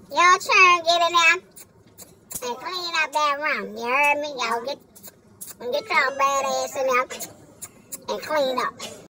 Your turn, get in there and clean up that room. You heard me? Y'all get your bad ass in there and clean up.